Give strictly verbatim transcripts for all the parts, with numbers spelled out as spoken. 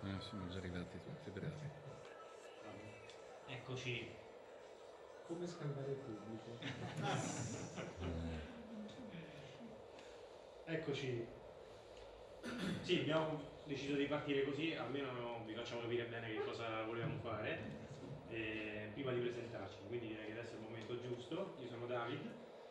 Eh, siamo già arrivati tutti bravi. Eccoci. Come scaldare il pubblico. Eccoci. Sì, abbiamo deciso di partire così, almeno vi facciamo capire bene che cosa volevamo fare eh, prima di presentarci, quindi direi che adesso è il momento giusto. Io sono David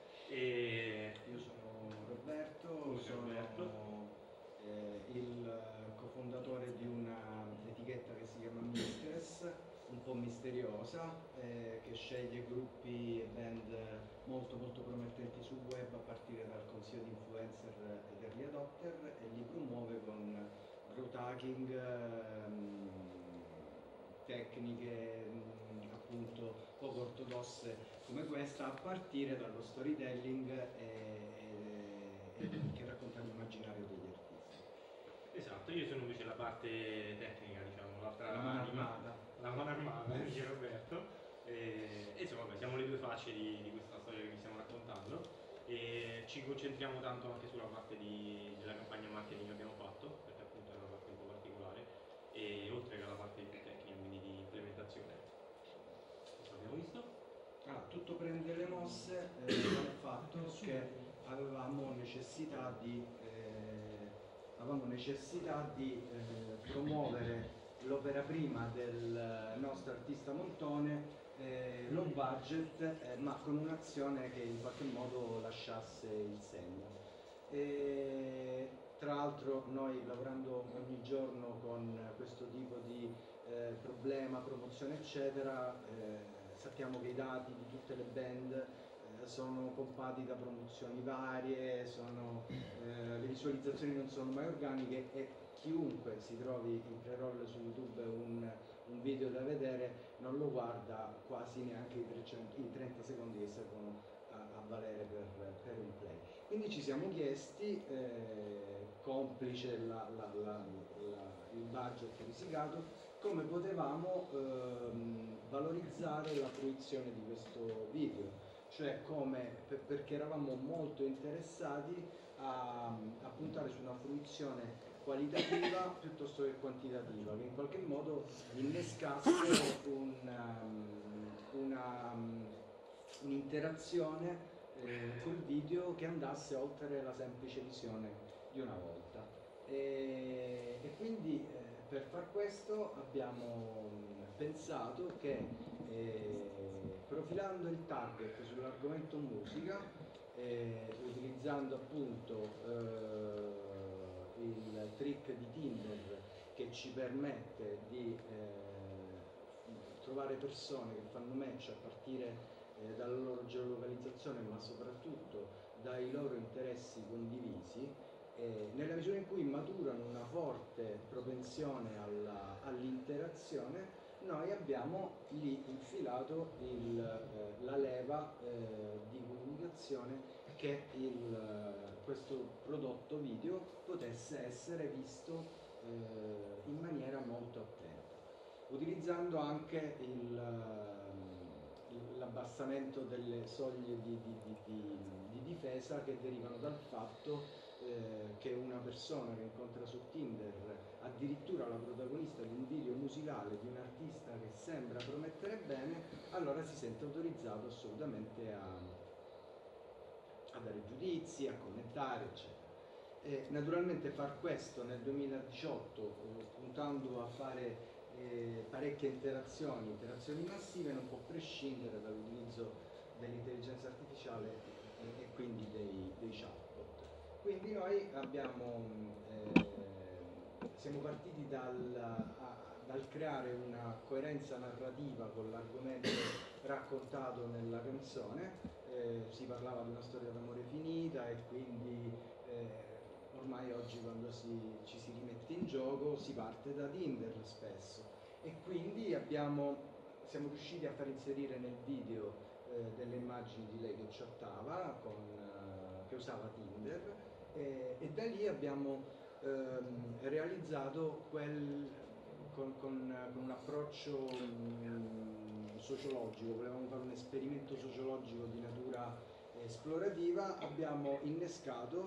e io sono Roberto, Come sono Roberto. eh, il cofondatore di un'etichetta che si chiama Mistress, un po' misteriosa, eh, che sceglie gruppi e band molto molto promettenti sul web a partire dal consiglio di influencer ed early adopter e li promuove con growth hacking, ehm, tecniche mh, appunto poco ortodosse come questa, a partire dallo storytelling e, e, e che racconta l'immaginario degli artisti. Esatto, io sono invece la parte tecnica, diciamo, l'altra La mano anima, armata. la mano armata, dice Roberto. E, e insomma, vabbè, siamo le due facce di, di questa storia che vi stiamo raccontando e ci concentriamo tanto anche sulla parte di, della campagna marketing che abbiamo fatto, perché appunto è una parte un po' particolare, e oltre che alla parte più tecnica, quindi di implementazione. Cosa abbiamo visto? Ah, tutto prende le mosse eh, dal fatto che avevamo necessità di, eh, avevamo necessità di eh, promuovere l'opera prima del nostro artista Montone, eh, low budget, eh, ma con un'azione che in qualche modo lasciasse il segno. E, tra l'altro noi lavorando ogni giorno con questo tipo di eh, problema, promozione eccetera, eh, sappiamo che i dati di tutte le band eh, sono pompati da promozioni varie, sono, eh, le visualizzazioni non sono mai organiche e chiunque si trovi in pre-roll su YouTube un, un video da vedere non lo guarda quasi neanche i, trecento, i trenta secondi che servono a, a valere per, per un play. Quindi ci siamo chiesti, eh, complice la, la, la, il budget risicato, come potevamo ehm, valorizzare la fruizione di questo video, cioè come, per, perché eravamo molto interessati a, a puntare su una fruizione qualitativa piuttosto che quantitativa, che in qualche modo innescasse un, um, una, um, un'interazione eh, col video che andasse oltre la semplice visione di una volta. E, e quindi eh, per far questo abbiamo pensato che eh, profilando il target sull'argomento musica, eh, utilizzando appunto eh, il trick di Tinder che ci permette di eh, trovare persone che fanno match a partire eh, dalla loro geolocalizzazione, ma soprattutto dai loro interessi condivisi, eh, nella misura in cui maturano una forte propensione alla, all'interazione, noi abbiamo lì infilato il, eh, la leva eh, di comunicazione che il, eh, questo prodotto video potesse essere visto eh, in maniera molto attenta, utilizzando anche il, eh, l'abbassamento delle soglie di, di, di, di, di difesa che derivano dal fatto eh, che una persona che incontra su Tinder, addirittura la protagonista di un video musicale di un artista che sembra promettere bene, allora si sente autorizzato assolutamente a, a dare giudizi, a commentare, eccetera. E naturalmente far questo nel duemiladiciotto, eh, puntando a fare eh, parecchie interazioni, interazioni massive, non può prescindere dall'utilizzo dell'intelligenza artificiale e, e quindi dei, dei chatbot. Quindi noi abbiamo, eh, siamo partiti dal, a, dal creare una coerenza narrativa con l'argomento raccontato nella canzone, eh, si parlava di una storia d'amore finita e quindi eh, ormai oggi quando si, ci si rimette in gioco si parte da Tinder spesso e quindi abbiamo, siamo riusciti a far inserire nel video eh, delle immagini di lei che chattava con, eh, che usava Tinder e, e da lì abbiamo ehm, realizzato quel con, con, con un approccio mh, sociologico, volevamo fare un esperimento sociologico di natura esplorativa, abbiamo innescato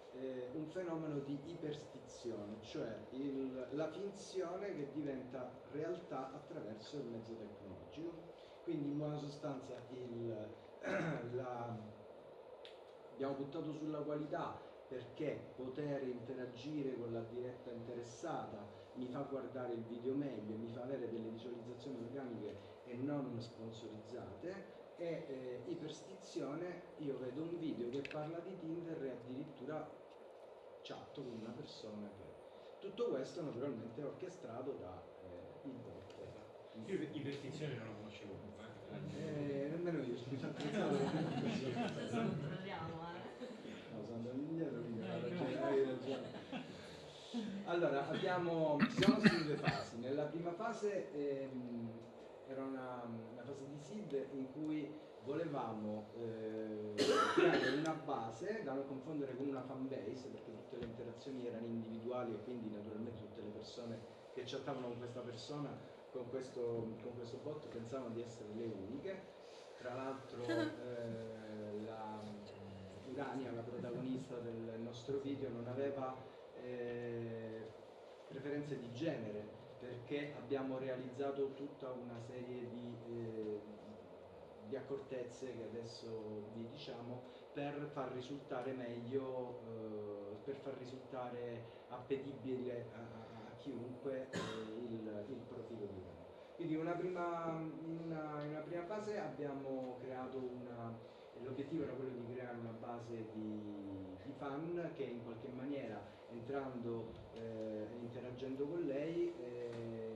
eh, un fenomeno di iperstizione, cioè il- la finzione che diventa realtà attraverso il mezzo tecnologico. Quindi in buona sostanza il, la, abbiamo buttato sulla qualità perché poter interagire con la diretta interessata mi fa guardare il video meglio, mi fa avere delle visualizzazioni organiche e non sponsorizzate, e eh, iperstizione, io vedo un video che parla di Tinder e addirittura chatto con una persona che... Tutto questo naturalmente è orchestrato da eh, il bot. Io investizioni non lo conoscevo. Eh, nemmeno io, scusate. Adesso controlliamo, eh. No, sono andato indietro, quindi hai ragione, hai ragione. Allora, abbiamo, ci siamo in due fasi. Nella prima fase ehm, era una, una fase di seed in cui volevamo eh, creare una base da non confondere con una fan base, perché tutte le interazioni erano individuali e quindi naturalmente tutte le persone che chattavano con questa persona, con questo, con questo bot, pensavano di essere le uniche. Tra l'altro eh, la Urania, la protagonista del nostro video, non aveva eh, preferenze di genere, perché abbiamo realizzato tutta una serie di, eh, di accortezze che adesso vi diciamo per far risultare meglio, eh, per far risultare appetibile a, a chiunque eh, il, il profilo di Urania. Quindi una prima, in, una, in una prima fase abbiamo creato una, l'obiettivo era quello di creare una base di, di fan che in qualche maniera, entrando e eh, interagendo con lei, eh,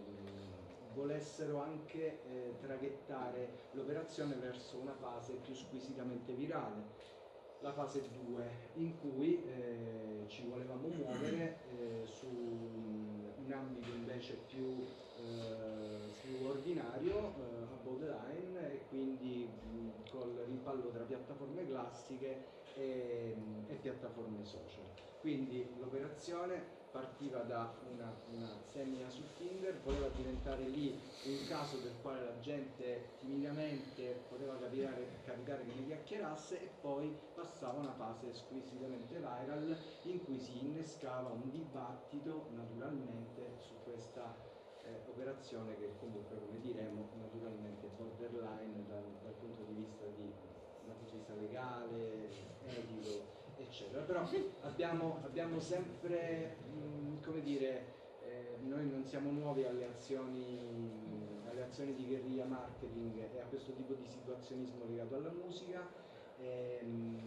volessero anche eh, traghettare l'operazione verso una fase più squisitamente virale. La fase due, in cui eh, ci volevamo muovere eh, su un ambito invece più, eh, più ordinario, eh, above the line, e quindi mh, col rimpallo tra piattaforme classiche e, e piattaforme social. Quindi l'operazione partiva da una, una semina su Tinder, voleva diventare lì un caso del quale la gente timidamente poteva capitare, capitare che ne chiacchierasse, e poi passava a una fase squisitamente viral in cui si innescava un dibattito naturalmente su questa eh, operazione che comunque, come diremo, naturalmente borderline dal, dal punto di vista di, dal punto di vista legale, etico, eccetera. Però abbiamo, abbiamo sempre, mh, come dire, eh, noi non siamo nuovi alle azioni, alle azioni di guerriglia marketing e a questo tipo di situazionismo legato alla musica, ehm,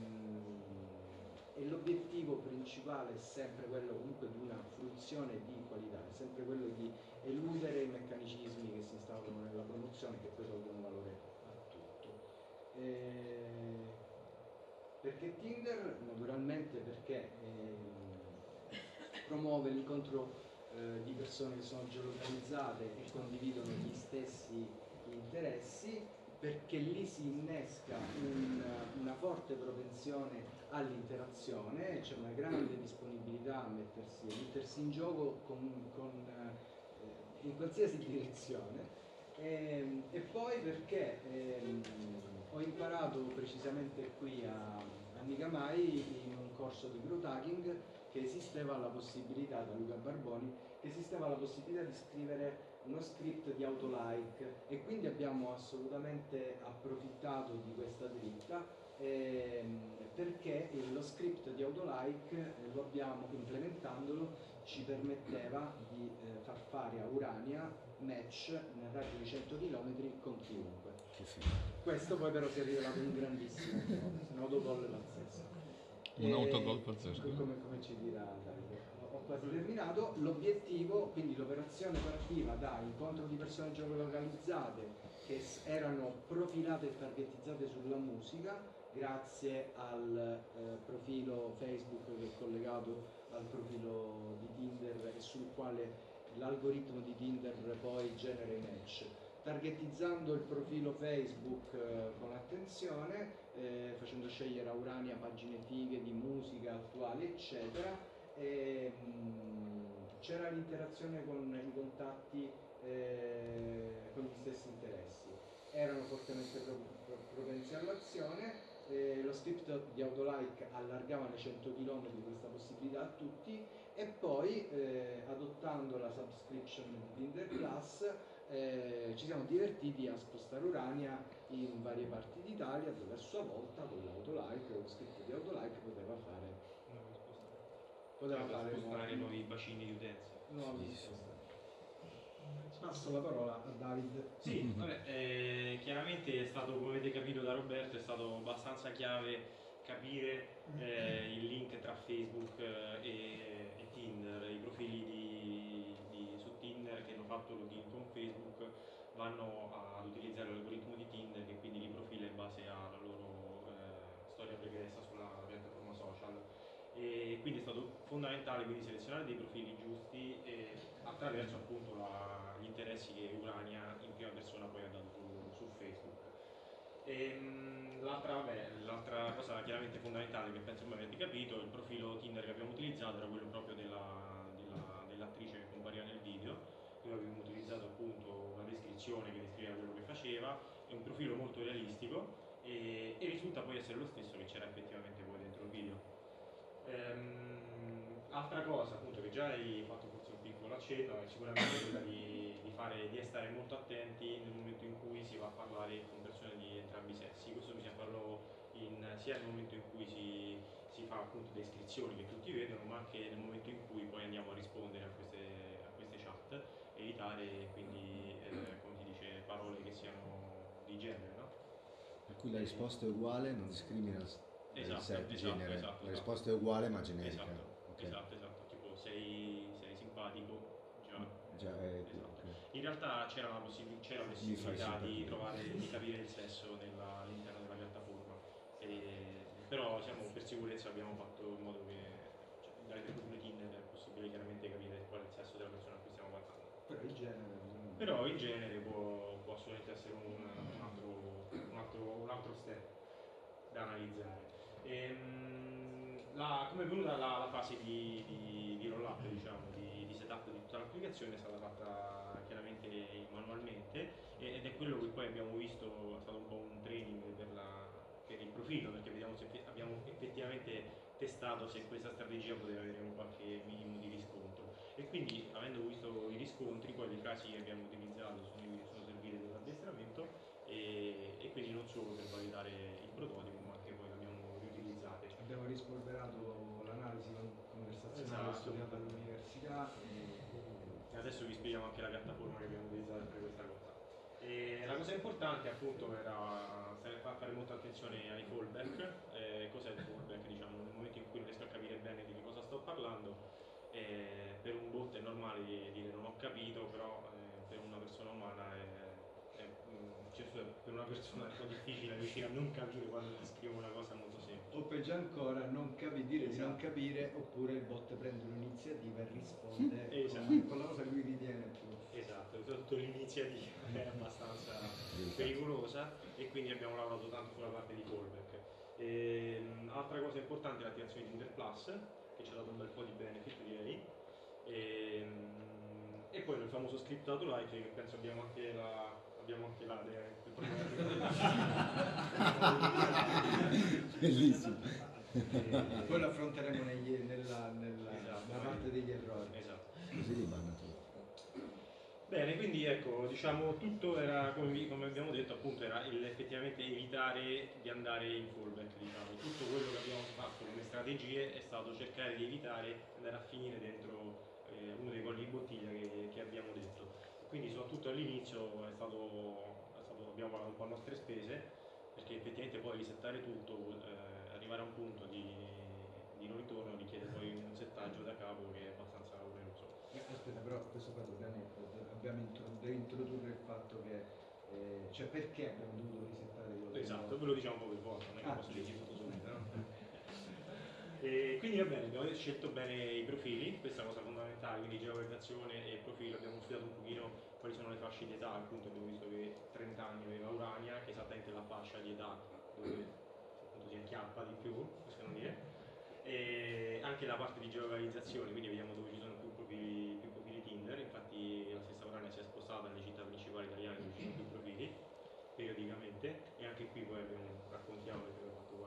e l'obiettivo principale è sempre quello comunque di una fruizione di qualità, è sempre quello di eludere i meccanicismi che si instaurano nella promozione, che poi tolgono valore a tutto. Eh, Perché Tinder? Naturalmente perché eh, promuove l'incontro eh, di persone che sono geolocalizzate e condividono gli stessi interessi, perché lì si innesca un, una forte propensione all'interazione, c'è una grande disponibilità a mettersi, a mettersi in gioco con, con, eh, in qualsiasi direzione. E, e poi perché ehm, ho imparato precisamente qui a, a Migamai, in un corso di growth hacking, che esisteva la possibilità, da Luca Barboni, che esisteva la possibilità di scrivere uno script di autolike, e quindi abbiamo assolutamente approfittato di questa dritta, ehm, perché lo script di autolike eh, lo abbiamo, implementandolo, ci permetteva di eh, far fare a Urania match nel raggio di cento chilometri con chiunque. Questo poi però si è rivelato un grandissimo un autogol pazzesco. Un autogol pazzesco. Come, come ci dirà Davide. Ho quasi terminato. L'obiettivo, quindi l'operazione partiva da incontro di persone geolocalizzate che erano profilate e targetizzate sulla musica, grazie al eh, profilo Facebook che è collegato al profilo di Tinder e sul quale l'algoritmo di Tinder poi genera i match. Targetizzando il profilo Facebook eh, con attenzione, eh, facendo scegliere a Urania pagine fighe di musica attuali, eccetera, e, mh, c'era l'interazione con i contatti eh, con gli stessi interessi. Erano fortemente pro- pro- propensi all'azione, eh, lo script di Autolike allargava nei cento chilometri questa possibilità a tutti, e poi eh, adottando la subscription di Tinder Plus eh, ci siamo divertiti a spostare Urania in varie parti d'Italia, dove a sua volta con l'Autolike, con lo script di Autolike poteva fare poteva Poteva fare spostare nuovi, nuovi bacini di utenza. nuovi Sì, sì. spostare. Passo la parola a David. Sì, vabbè, eh, chiaramente è stato, come avete capito da Roberto, è stato abbastanza chiave capire eh, il link tra Facebook eh, e, e Tinder. I profili di, di- su Tinder che hanno fatto login con Facebook vanno ad utilizzare l'algoritmo di Tinder, che quindi li profila in base alla loro eh, storia pregressa sulla piattaforma social. E quindi è stato fondamentale quindi selezionare dei profili giusti e attraverso appunto la- gli interessi che Urania in prima persona poi ha dato su, su Facebook. Ehm, l'altra, vabbè, l'altra cosa chiaramente fondamentale, che penso voi avete capito, il profilo Tinder che abbiamo utilizzato era quello proprio della- della- dell'attrice che compariva nel video, dove abbiamo utilizzato appunto una descrizione che descriveva quello che faceva, è un profilo molto realistico e, e risulta poi essere lo stesso che c'era effettivamente poi dentro il video. Ehm, altra cosa appunto che già hai fatto forse un piccolo accenno è sicuramente quella di, di, fare, di stare molto attenti nel momento in cui si va a parlare con persone di entrambi i sessi. Questo bisogna farlo in, sia nel momento in cui si, si fa appunto descrizioni che tutti vedono, ma anche nel momento in cui poi andiamo a rispondere a queste, a queste chat, evitare quindi eh, come si dice parole che siano di genere, no? Per cui la risposta è uguale, non discrimina il Esatto, sesso, esatto, genere. esatto, La esatto. risposta è uguale ma generica. Esatto, Ok. esatto, esatto, tipo sei, sei simpatico, già. Già è Esatto. ok. In realtà c'era la possib- c'era Mi fai possibilità di simpatia. trovare, di capire il sesso nella- all'interno della piattaforma, E- però diciamo, per sicurezza abbiamo fatto in modo che cioè, dai profili Tinder è possibile chiaramente capire qual è il sesso della persona a cui stiamo parlando. Però il genere bisogna- Però in genere può, può assolutamente essere un, un altro, un, altro, un altro step da analizzare. Ehm, la- come è venuta la, la fase di, di, di roll up, diciamo, di, di setup di tutta l'applicazione è stata fatta chiaramente manualmente e- ed è quello che poi abbiamo visto, è stato un po' un training per, la- per il profilo, perché vediamo se effe- abbiamo effettivamente testato se questa strategia poteva avere un qualche minimo di riscontro e quindi avendo visto i riscontri poi le frasi che abbiamo utilizzato sono, sono servite per l'addestramento e, e quindi non solo per validare il prototipo ma anche poi l'abbiamo riutilizzate. Abbiamo rispolverato l'analisi con- conversazionale Esatto. studiata all'università E adesso vi spieghiamo anche la piattaforma che abbiamo utilizzato per questa cosa. E la cosa importante appunto era fa- fare molta attenzione ai fallback. Eh, cos'è il fallback? Diciamo, nel momento in cui non riesco a capire bene di che cosa sto parlando, eh, per un bot è normale dire non ho capito, però eh, per una persona umana è, è, mm, cioè, scusa, per una persona è un po' difficile riuscire a non capire quando ti scrivo una cosa molto semplice. o peggio ancora non capi, dire di non Esatto. capire, oppure il bot prende l'iniziativa e risponde Esatto. con, con la cosa che lui ritiene più. Esatto, soprattutto l'iniziativa è abbastanza pericolosa e quindi abbiamo lavorato tanto sulla parte di fallback. Ehm, altra cosa importante è l'attivazione di Tinder Plus, che ci ha dato un bel po' di benefit direi. Ehm, e poi il famoso script autolike che penso abbiamo anche la abbiamo anche la Bellissimo. Eh, Poi lo affronteremo negli- nella, nella- Esatto. nella parte degli errori. Esatto. Così li banna tutto. Bene, quindi ecco, diciamo tutto era, come, vi- come abbiamo detto, appunto era il- effettivamente evitare di andare in fallback, diciamo. Tutto quello che abbiamo fatto come strategie è stato cercare di evitare di andare a finire dentro eh, uno dei colli di bottiglia che, che abbiamo detto. Quindi soprattutto all'inizio è stato, è stato- abbiamo pagato un po' a nostre spese, perché effettivamente poi risettare tutto, eh, arrivare a un punto di, di non ritorno richiede poi un settaggio da capo che è abbastanza oneroso. Eh, Aspetta, però questo qua dobbiamo, abbiamo intro- devi introdurre il fatto che, eh, cioè perché abbiamo dovuto risettare quello che Esatto, abbiamo- ve lo diciamo un po' per volta, non è che Ah. posso dirci tutto subito, no? E quindi va bene, abbiamo scelto bene i profili, questa è una cosa fondamentale, quindi geolocalizzazione e profilo, abbiamo studiato un pochino quali sono le fasce di età, appunto abbiamo visto che trenta anni aveva Urania, che è esattamente la fascia di età dove appunto si acchiappa di più, possiamo dire, e anche la parte di geolocalizzazione, quindi vediamo dove ci sono più profili, più profili Tinder, infatti la stessa Urania si è spostata nelle città principali italiane dove ci sono più profili periodicamente e anche qui poi abbiamo, raccontiamo perché abbiamo fatto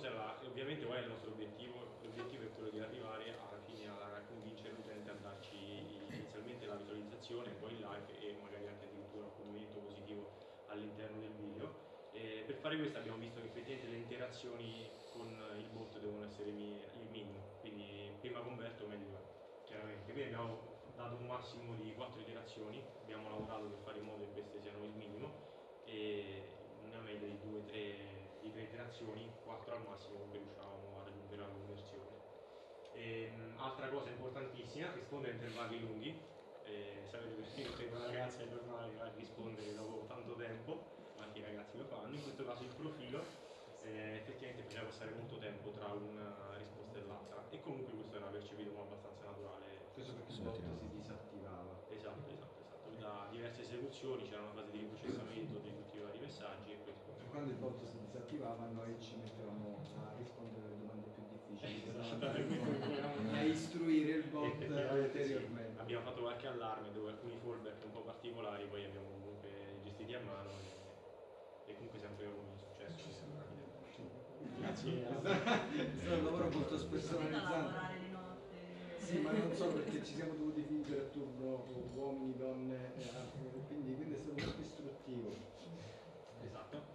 era la, ovviamente qual è il nostro obiettivo? L'obiettivo è quello di arrivare alla fine a convincere l'utente a darci inizialmente la visualizzazione, poi il like e magari anche addirittura un commento positivo all'interno del video. E per fare questo abbiamo visto che effettivamente le interazioni con il bot devono essere mi- il minimo, quindi prima converto meglio è, chiaramente. Quindi abbiamo dato un massimo di quattro iterazioni, abbiamo lavorato per fare in modo che queste siano il minimo e una media di due tre di tre iterazioni, quattro al massimo, comunque riusciamo a raggiungere la conversione. Ehm, altra cosa importantissima, rispondere a intervalli lunghi. Eh, sapete che per una ragazza è normale rispondere dopo tanto tempo, ma anche i ragazzi lo fanno. In questo caso il profilo eh, effettivamente faceva passare molto tempo tra una risposta e l'altra, e comunque questo era percepito come abbastanza naturale. Questo perché il Sì, bot attivato. si disattivava. Esatto, esatto, esatto. Da diverse esecuzioni c'era una fase di riprocessamento di tutti i vari messaggi e poi rispondeva. Quando il bot si disattivava noi ci mettevamo a rispondere alle domande più difficili, Esatto. a istruire il bot Effettivamente sì. ulteriormente. Abbiamo fatto qualche allarme dove alcuni fallback un po' particolari poi abbiamo comunque gestiti a mano e, e comunque sempre con successo. Grazie. È stato un lavoro molto Da spersonalizzato. lavorare di notte. Sì, ma non so perché ci siamo dovuti fingere a turno uomini, donne, eh, quindi, quindi è stato molto istruttivo. Esatto.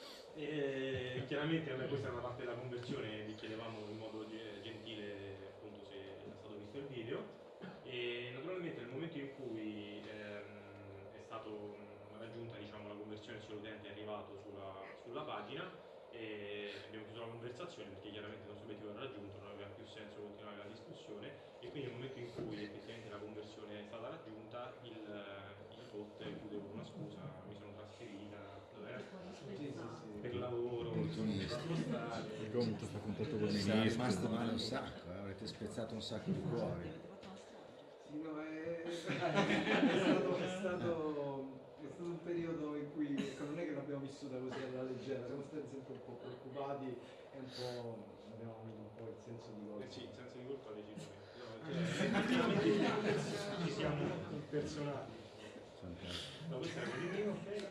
E chiaramente vabbè, questa è una parte della conversione, vi chiedevamo in modo ge- gentile appunto se è stato visto il video, e naturalmente nel momento in cui ehm, è stato mh, raggiunta diciamo, la conversione, se l'utente è arrivato sulla, sulla pagina, e abbiamo chiuso la conversazione perché chiaramente il nostro obiettivo era raggiunto, non aveva più senso continuare la discussione, e quindi nel momento in cui effettivamente la conversione è stata raggiunta il, il bot chiude con una scusa, mi sono trasferita, dov'è? Sì, sì, sì. Per lavoro, Opportunista. da spostare. Il gomito fa contatto con il Sarà ministro. rimasto male un sacco, eh, avrete spezzato un sacco di cuori. Avete fatto una strage. Sì, no, è, è, stato, è, stato, è stato un periodo in cui ecco, non è che l'abbiamo vissuta così alla leggera, siamo stati sempre un po' preoccupati e un po' abbiamo avuto un po' il senso di colpa. Eh sì, senso di colpa decisamente. No, effettivamente ci siamo impersonati. Fantastico. No, questo era positivo, ok?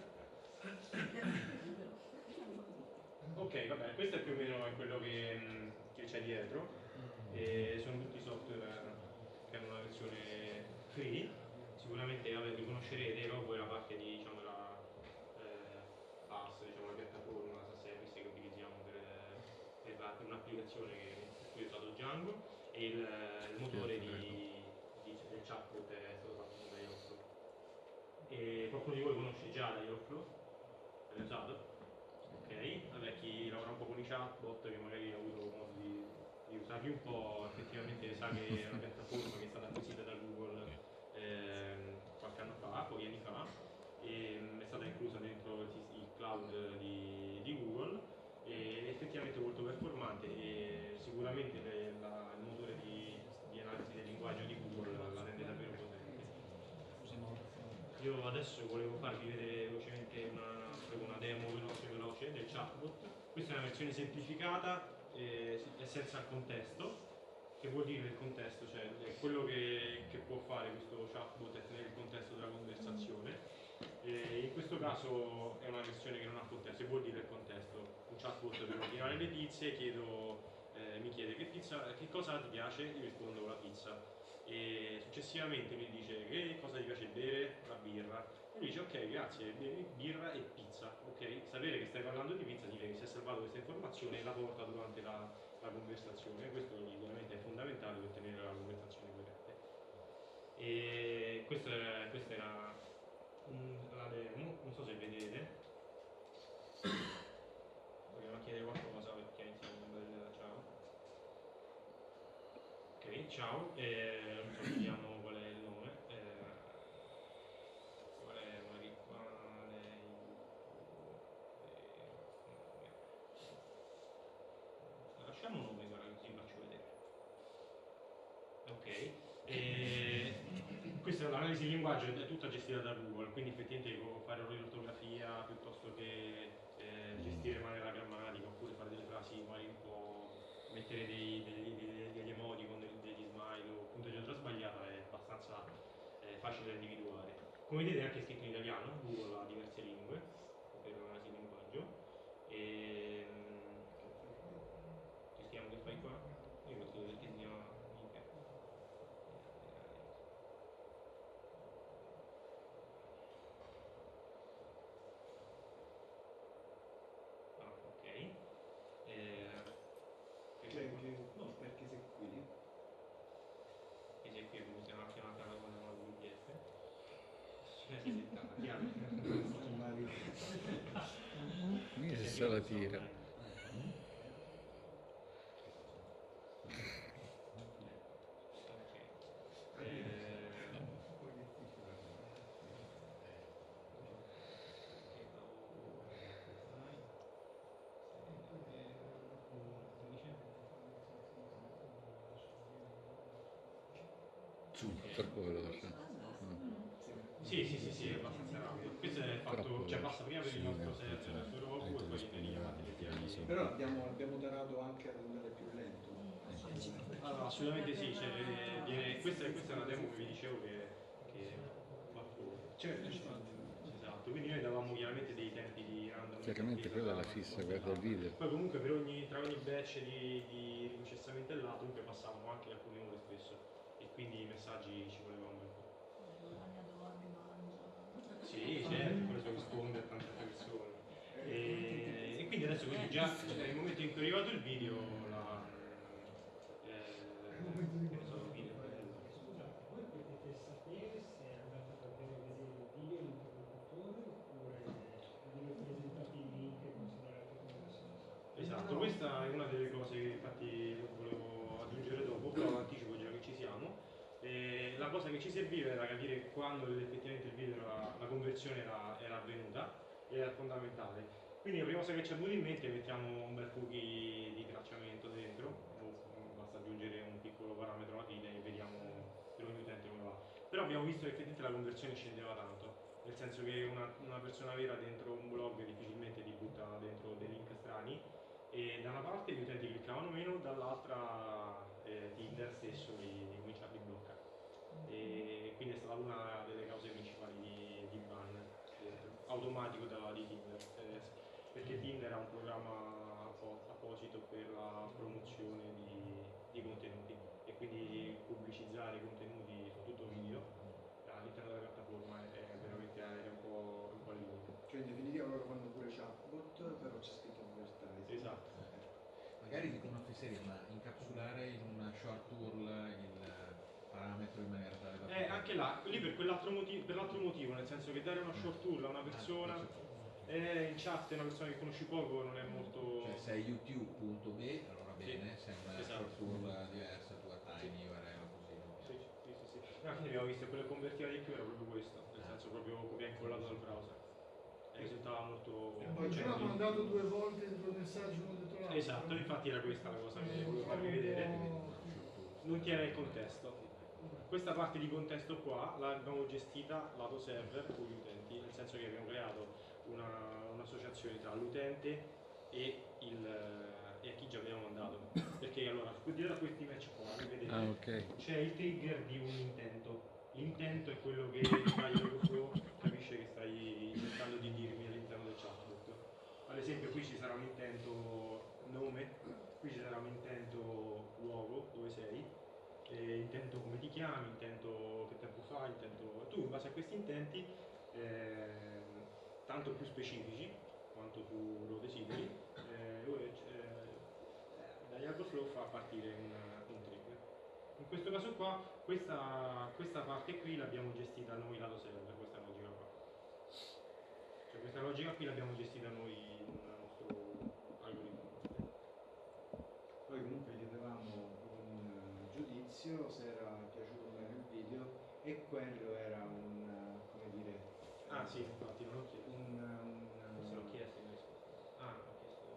Ok, vabbè, questo è più o meno quello che, mh, che c'è dietro. E sono tutti software che hanno una versione free. Sicuramente vabbè, li conoscerete, no? Poi la parte di diciamo la eh, PaaS, diciamo la piattaforma, la SaaS service che utilizziamo per, per, la- per un'applicazione che per cui ho usato Django, e il, il motore di, di, del chatbot è stato fatto da Dialogflow. E qualcuno di voi conosce già Dialogflow? L'avete usato? Ok, vabbè, chi lavora un po' con i chatbot, che magari ha avuto modo di, di usarli un po', effettivamente sa che è una piattaforma che è stata acquisita da Google ehm, qualche anno fa, pochi anni fa, e mm, è stata inclusa dentro il, sis- il cloud di, di Google, e è effettivamente molto performante, e sicuramente le- la- il motore di, di analisi del linguaggio di Google la rende davvero potente. Io adesso volevo farvi vedere velocemente una, proprio una demo veloce veloce del chatbot. Questa è una versione semplificata eh, e senza il contesto. Che vuol dire il contesto? Cioè è quello che, che può fare questo chatbot è tenere il contesto della conversazione. E in questo caso è una versione che non ha contesto. E vuol dire il contesto? Un chatbot per ordinare le pizze, chiedo, eh, mi chiede che, pizza, che cosa ti piace, io rispondo la pizza. E successivamente mi dice che cosa ti piace bere, la birra, e lui dice ok grazie, bevi birra e pizza, ok? Sapere che stai parlando di pizza significa che si è salvato questa informazione e la porta durante la, la conversazione, questo chiaramente è fondamentale per tenere la conversazione corretta. E questa, è- questa era mm, la demo, non so se vedete, vogliamo chiedere qualcosa perché iniziamo a bella ciao. Ok, ciao, eh, non so, vediamo qual è il nome. Eh, qual è Mari- quale eh, lasciamo un nome, guarda, così vi faccio vedere. Ok, e questa è l'analisi di linguaggio, è tutta gestita da Google, quindi effettivamente può fare errori di ortografia piuttosto che eh, gestire male la grammatica, oppure fare delle frasi magari un po' mettere dei, degli, degli, degli emoticon, degli, degli smile o punteggiatura sbagliata è abbastanza eh, facile da individuare. Come vedete è anche scritto in italiano, Google ha diverse lingue per l'analisi di linguaggio. E, fai qua, io metto il disegno minchia. Ah, ok. Eh, che Cioè, qua? che, No, perché sei qui? che c'è qui, quindi siamo chiamata la cosa nuova di B F. Cioè, sei dettata, chiaro? Mica se la tira. Su, troppo veloce. Mm. Sì, sì, sì, sì, è abbastanza rapido. Questo è fatto, Troppo cioè veloce. passa prima per il Sì, nostro no, server cioè, su Roku e anche poi viene richiamato rispondere, le A P I. insomma. Però abbiamo, abbiamo tarato anche ad andare più lento. Allora, assolutamente sì, cioè, viene, questa, è, questa è una demo che vi dicevo che, che va fuori. Certo, certo. Esatto, quindi noi davamo chiaramente dei tempi di random. Chiaramente quella è la fissa, guarda il video. Poi comunque per ogni, tra ogni batch di, di riprocessamento e l'altro comunque passavano anche alcune ore spesso e quindi i messaggi ci volevano un bel po'. Melania dormi, mangia. Sì, certo, preso rispondere a tante persone. E, e quindi adesso quindi già cioè, nel momento in cui è arrivato il video, la, eh, che ne so, il video è bello. Voi potete sapere se è andato davvero a vedere il video l'interlocutore oppure vi presentate il link e considerate come versione esatta. Esatto, questa è una delle cose che infatti volevo aggiungere dopo, però anticipo già che ci siamo. E la cosa che ci serviva era capire quando effettivamente il video, era, la conversione era, era avvenuta, era fondamentale. Quindi la prima cosa che ci è venuto in mente è mettiamo un bel cookie di tracciamento dentro, o basta aggiungere un piccolo parametro alla fine e vediamo per ogni utente come va. Però abbiamo visto che effettivamente la conversione scendeva tanto, nel senso che una, una persona vera dentro un blog difficilmente ti butta dentro dei link strani, e da una parte gli utenti cliccavano meno, dall'altra eh, Tinder stesso li, li cominciava a bloccare. E quindi è stata una delle cause principali di, di ban dentro, automatico da, di Tinder, eh, perché Tinder ha un programma appo- apposito per la promozione di, di contenuti e quindi pubblicizzare i contenuti, soprattutto video, all'interno della piattaforma è, è veramente è un po', un po' al limite. Cioè in definitiva loro fanno pure chatbot, però c'è scritto advertising. Esatto. Magari dico una fesseria, ma incapsulare in una short U R L il parametro in maniera tale da... Eh, anche là, lì per quell'altro motivo, per l'altro motivo, nel senso che dare una short U R L a una persona eh, in chat, è una persona che conosci poco, non è molto... Cioè se è youtube.be allora bene, Sì. se è una Esatto. short U R L diversa, tu a tiny, whatever, così. Sì, sì, sì, sì. No, quindi abbiamo visto che quello che convertiva di più era proprio questo, nel senso proprio copia e incollato dal browser. E risultava molto... E poi ci cioè, hanno mandato due volte due messaggi uno dietro l'altro. Esatto, infatti era questa la cosa che volevo farvi vedere. Non tiene il contesto. Questa parte di contesto qua l'abbiamo gestita lato server con gli utenti, nel senso che abbiamo creato una- un'associazione tra l'utente e, il, e a chi già abbiamo mandato. Perché allora, dietro a questi match qua, vi vedete, Ah, ok. c'è il trigger di un intento. L'intento è quello che fai il workflow, capisce che stai cercando di dirmi all'interno del chatbot. Ad esempio qui ci sarà un intento nome, qui ci sarà un intento luogo, dove sei, e intento come ti chiami, intento che tempo fai, intento... Tu in base a questi intenti, ehm, tanto più specifici, quanto tu lo desideri, eh, eh, da Dialogflow fa partire un, un trigger. In questo caso qua, questa, questa parte qui l'abbiamo gestita noi lato server, questa logica qua. Cioè questa logica qui l'abbiamo gestita noi nel nostro algoritmo. Poi comunque chiedevamo un giudizio se era piaciuto o meno il video e quello era un, come dire... Ah sì, infatti non l'ho chiesto. Un, un, Forse l'ho chiesto in risposta. Ah, ho chiesto.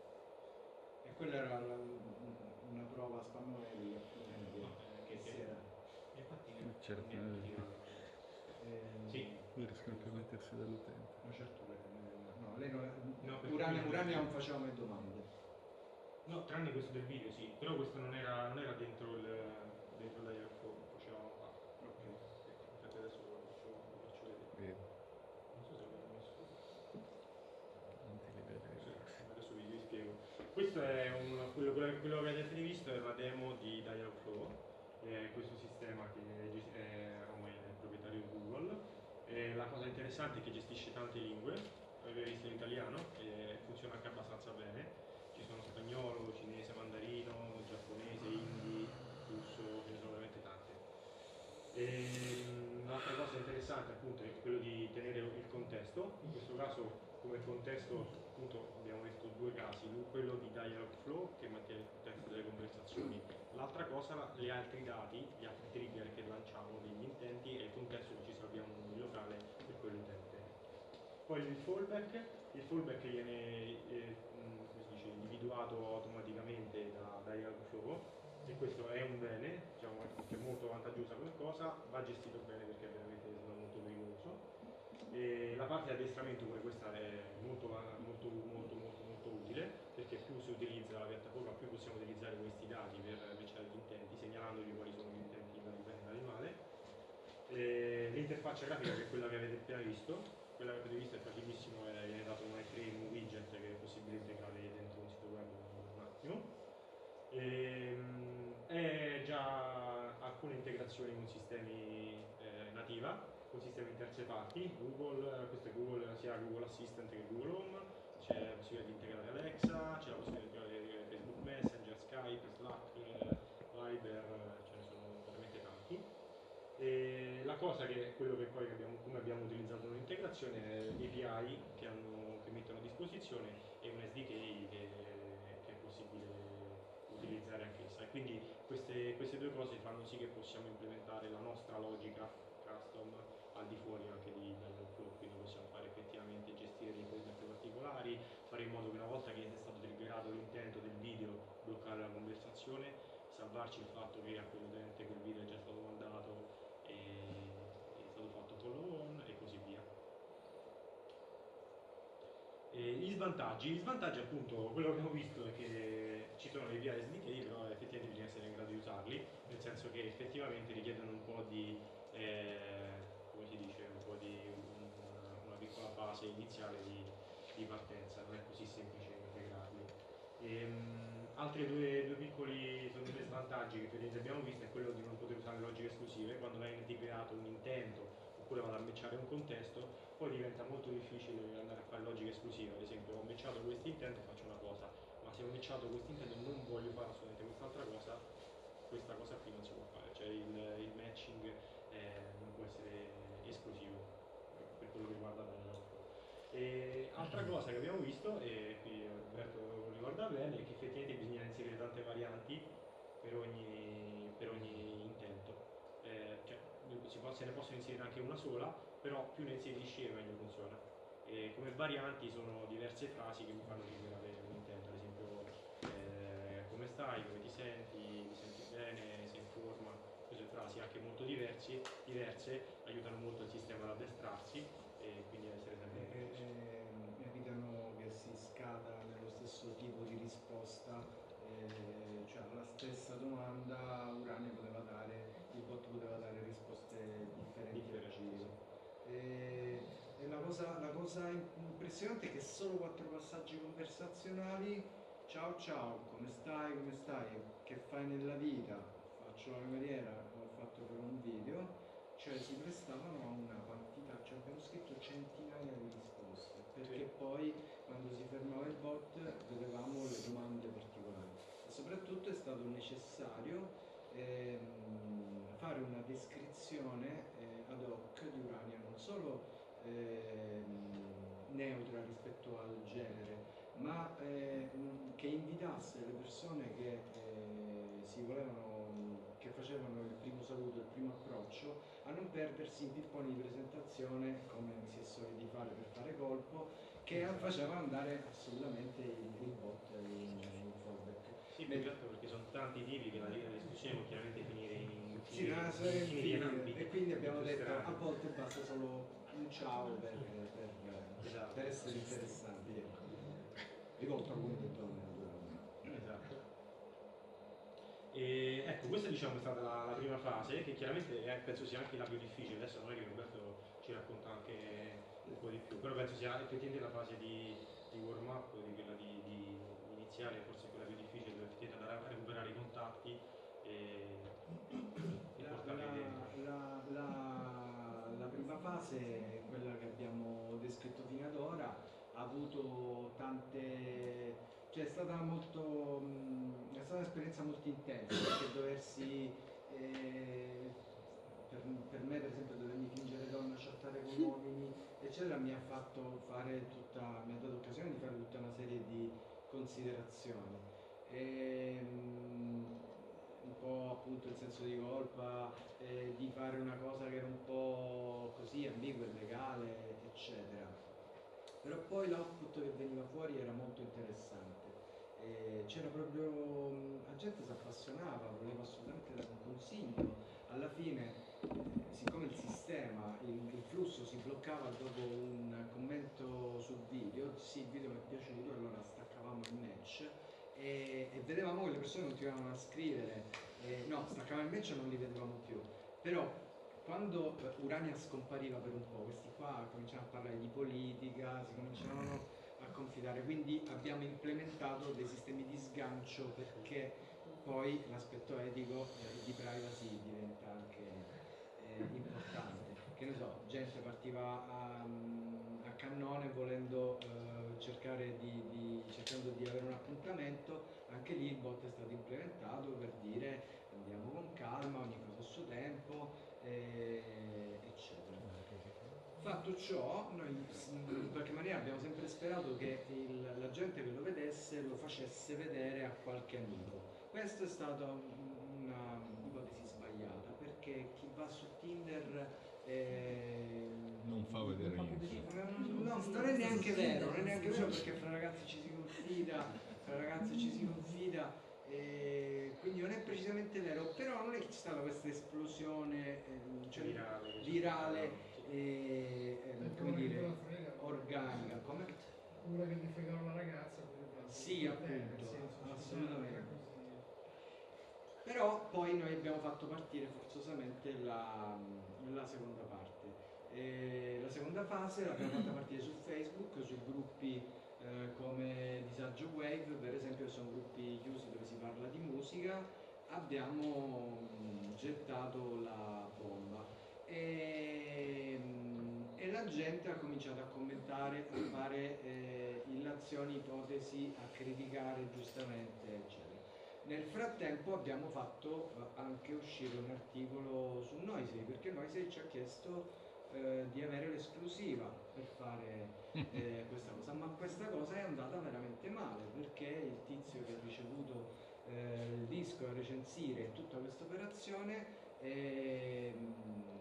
E quella era la- una prova a spammail No, eh, che che- si era... Infatti Certo, non mi- eh. ehm, Sì. Non riescono più a mettersi dall'utente. No, certo, lei- no, lei non... No, perché- Urania, Urania non faceva mai domande. No, tranne questo del video, sì, però questo non era, non era dentro il dentro il dialog facevamo qua. Ok. Infatti adesso lo faccio, lo faccio vedere. Vedo. Non so se l'ho messo. Tanti livelli diversi. Adesso vi vi spiego. Questo è un, quello quello, quello che avete visto è una demo di Dialogflow, eh, questo sistema che è ormai è proprietario di Google. Eh, la cosa interessante è che gestisce tante lingue, avete visto in italiano, e funziona anche abbastanza bene. Ci sono spagnolo, cinese, mandarino, giapponese, hindi, russo, ce ne sono veramente tante. E, un'altra cosa interessante appunto è quello di tenere il contesto. In questo caso come contesto appunto abbiamo visto due casi, quello di Dialogflow che mantiene il contesto delle conversazioni, l'altra cosa, gli altri dati, gli altri trigger che lanciamo degli intenti e il contesto che ci salviamo in locale per quell'utente. Poi il fallback, il fallback viene eh, come si dice, individuato automaticamente da Dialogflow e questo è un bene, diciamo, che è molto vantaggiosa come cosa, va gestito bene perché veramente è molto pericoloso. E la parte di addestramento pure questa è molto, molto, molto, molto, molto utile perché più si utilizza la piattaforma più possiamo utilizzare questi dati per matchare gli intenti, segnalandogli quali sono gli intenti da bene e da male. L'interfaccia grafica che è quella che avete appena visto, quella che avete visto è facilissimo, è, viene dato un iframe, un widget che è possibile integrare dentro un sito web in un attimo. E, è già alcune integrazioni con sistemi eh, nativa, con sistemi di terze parti, Google, questo è Google, sia Google Assistant che Google Home, c'è la possibilità di integrare Alexa, c'è la possibilità di integrare Facebook Messenger, Skype, Slack, Viber, ce ne sono veramente tanti. E la cosa che quello che poi abbiamo, come abbiamo utilizzato nell'integrazione è A P I che, hanno, che mettono a disposizione e un S D K che, che è possibile utilizzare anche essa. E quindi queste, queste due cose fanno sì che possiamo implementare la nostra logica custom al di fuori anche di Dialogflow, quindi possiamo fare effettivamente gestire dei fallback particolari, fare in modo che una volta che è stato triggerato l'intento del video bloccare la conversazione, salvarci il fatto che a quell'utente quel video è già stato mandato e è stato fatto follow on e così via. E gli svantaggi, gli svantaggi appunto, quello che abbiamo visto è che ci sono le A P I S D K, però effettivamente bisogna essere in grado di usarli, nel senso che effettivamente richiedono un po' di, eh, come si dice, un po' di una, una piccola base iniziale di, di partenza, non è così semplice integrarli. E, um, altri due, due piccoli sono due svantaggi che per abbiamo visto è quello di non poter usare logiche esclusive quando viene integrato un intento oppure vado a matchare un contesto, poi diventa molto difficile andare a fare logiche esclusive. Ad esempio ho matchato questo intento e faccio una cosa, ma se ho matchato questo intento e non voglio fare assolutamente quest'altra cosa, questa cosa qui non si può fare, cioè il, il matching eh, non può essere esclusivo per quello che riguarda Dialogflow. E altra cosa che abbiamo visto, e qui Alberto lo ricorda bene, è che effettivamente bisogna inserire tante varianti per ogni, per ogni intento. Eh, cioè, si può, se ne possono inserire anche una sola, però più ne inserisci e meglio funziona. E come varianti sono diverse frasi che mi fanno triggerare un intento, ad esempio eh, come stai, come ti senti, ti senti bene, sei in forma, queste frasi anche molto diversi, diverse aiutano molto il sistema ad addestrarsi e quindi a essere sempre più preciso. Evitano che si scada nello stesso tipo di risposta, eh, cioè alla stessa domanda Urania poteva dare, il bot poteva dare risposte differenti. Differenti. E, e la, cosa, la cosa impressionante è che solo quattro passaggi conversazionali, ciao ciao, come stai, come stai, che fai nella vita, faccio la cameriera, ho fatto per un video, cioè si prestavano a una quantità, cioè abbiamo scritto centinaia di risposte, perché Sì. poi quando si fermava il bot vedevamo le domande particolari. E soprattutto è stato necessario ehm, fare una descrizione eh, ad hoc di Urania, non solo ehm, neutra rispetto al genere, ma eh, che invitasse le persone che eh, si volevano, che facevano il primo saluto, il primo approccio, a non perdersi in pipponi di presentazione come si è soliti fare per fare colpo, che faceva andare assolutamente il, il bot in, in fallback. Sì, più che altro perché sono tanti tipi che la, la discussione può chiaramente finire in Sì, una storia infinita, e quindi abbiamo detto strani. a volte basta solo un ciao per, per, Esatto. per essere interessanti, ecco. Rivolto a uomini e donne naturalmente. Esatto. E ecco, questa diciamo è stata la, la prima fase, che chiaramente è, penso sia anche la più difficile, adesso magari Roberto ci racconta anche un po' di più, però penso sia effettivamente la fase di, di warm up, di quella di, di iniziare, forse quella più difficile, dove consentite andare a recuperare i contatti e, e La, portarli dentro. la- la- la- la prima fase, quella che abbiamo descritto fino ad ora, ha avuto tante, cioè è stata molto, mh, è stata un'esperienza molto intensa, perché doversi, eh, per, per me per esempio dovermi fingere donna, chattare con uomini, eccetera, mi ha fatto fare tutta, mi ha dato occasione di fare tutta una serie di considerazioni. Ehm, un po' appunto il senso di colpa, eh, di fare una cosa che era un po' così ambigua e legale, eccetera. Però poi l'output che veniva fuori era molto interessante. Eh, c'era proprio, mh, la gente si appassionava, voleva assolutamente dare un consiglio. Alla fine, eh, siccome il sistema, il, il flusso si bloccava dopo un commento sul video, sì, il video mi è piaciuto, allora staccavamo il match e, e vedevamo che le persone continuavano a scrivere, eh, no, staccavamo il match e non li vedevamo più. Però quando eh, Urania scompariva per un po', questi qua cominciavano a parlare di politica, si cominciavano a confidare, quindi abbiamo implementato dei sistemi di sgancio perché poi l'aspetto etico e di privacy diventa anche eh, importante. Che ne so, gente partiva a, a cannone volendo eh, cercare di, di, cercando di avere un appuntamento, anche lì il bot è stato implementato per dire andiamo con calma, ogni cosa a suo tempo, eh, eccetera. Fatto ciò, noi in qualche maniera abbiamo sempre sperato che il, la gente che lo vedesse lo facesse vedere a qualche amico. Questa è stata una ipotesi sbagliata, perché chi va su Tinder eh, Non fa vedere niente. no, non è neanche vero, non è neanche vero, perché fra ragazzi ci si confida, fra ragazzi ci si confida, e quindi non è precisamente vero, però non è che c'è stata questa esplosione eh, cioè, Virale. virale e, eh, come Ora che dire, te la frega, organica. Come? Ora che ti fregano la ragazza, quindi fa- Sì, per te, nel appunto, senso, ci assolutamente. sta, così. Però poi noi abbiamo fatto partire forzosamente la, la seconda parte. E la seconda fase l'abbiamo fatta partire su Facebook, su gruppi eh, come Disagio Wave, per esempio, che sono gruppi chiusi dove si parla di musica. Abbiamo mh, gettato la bomba e, mh, e la gente ha cominciato a commentare, a fare eh, illazioni, ipotesi, a criticare giustamente, eccetera. Nel frattempo abbiamo fatto eh, anche uscire un articolo su Noisy, perché Noisy ci ha chiesto eh, di avere l'esclusiva per fare eh, questa cosa, ma questa cosa è andata veramente male, perché il tizio che ha ricevuto eh, il disco a recensire tutta questa operazione ehm,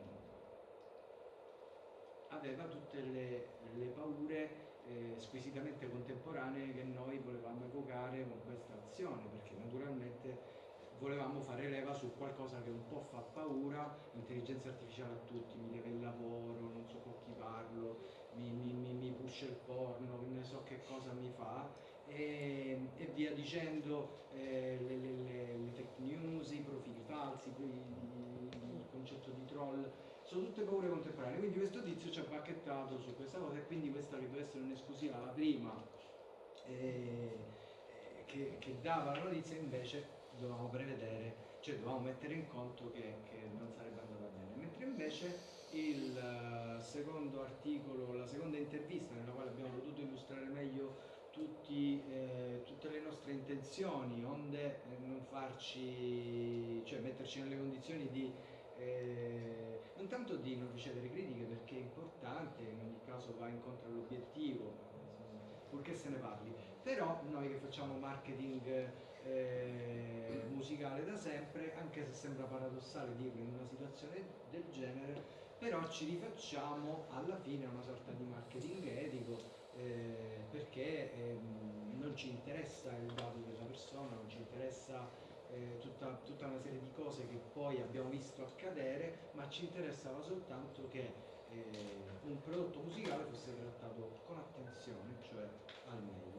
aveva tutte le, le paure eh, squisitamente contemporanee che noi volevamo evocare con questa azione, perché naturalmente volevamo fare leva su qualcosa che un po' fa paura, l'intelligenza artificiale a tutti, mi leva il lavoro, non so con chi parlo, mi, mi, mi, mi pusha il porno, che ne so che cosa mi fa, e, e via dicendo, eh, le, le, le, le fake news, i profili falsi, poi il, il concetto di troll, sono tutte paure contemporanee. Quindi questo tizio ci ha bacchettato su questa cosa, e quindi questa che doveva essere un'esclusiva, la prima eh, eh, che, che dava la notizia, invece dovevamo prevedere, cioè dovevamo mettere in conto che, che non sarebbe andata bene, mentre invece il uh, secondo articolo, la seconda intervista nella quale abbiamo potuto illustrare meglio tutti, eh, tutte le nostre intenzioni, onde eh, non farci, cioè metterci nelle condizioni di eh, non tanto di non ricevere critiche, perché è importante, in ogni caso va incontro all'obiettivo, purché se ne parli, però noi che facciamo marketing eh, musicale da sempre, anche se sembra paradossale dirlo in una situazione del genere, però ci rifacciamo alla fine a una sorta di marketing etico, eh, perché ehm, non ci interessa il dato della persona, non ci interessa eh, tutta, tutta una serie di cose che poi abbiamo visto accadere, ma ci interessava soltanto che eh, un prodotto musicale fosse trattato con attenzione, cioè al meglio.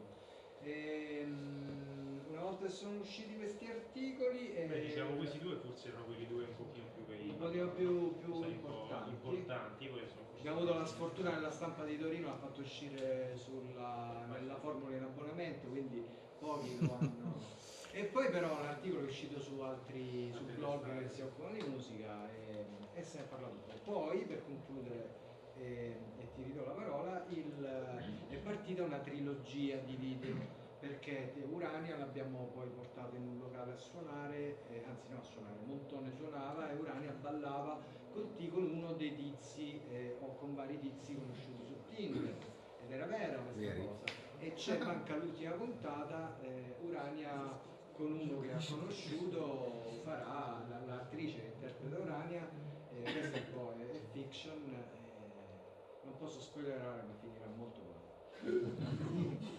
Ehm, una volta che sono usciti questi articoli, eh, Beh, diciamo questi due forse erano quelli due un pochino più che un pochino più, più sai, importanti. un po' importanti, poi sono Abbiamo avuto la sfortuna che la stampa di Torino ha fatto uscire sulla, nella formula in abbonamento, quindi pochi lo hanno, E poi però l'articolo è uscito su altri su blog che si occupano di musica e, e se ne è parlato un po'. Poi per concludere e, e ti ridò la parola, il, è partita una trilogia di video perché Urania l'abbiamo poi portato in un locale a suonare, eh, anzi no a suonare, Montone suonava e Urania ballava con, con uno dei tizi eh, o con vari tizi conosciuti su Tinder ed era vera questa Veri. cosa. E c'è, manca l'ultima puntata, eh, Urania con uno che ha conosciuto farà la- l'attrice che interpreta Urania, eh, questa è un po' è, è fiction, eh, non posso spoilerare ma finirà molto male.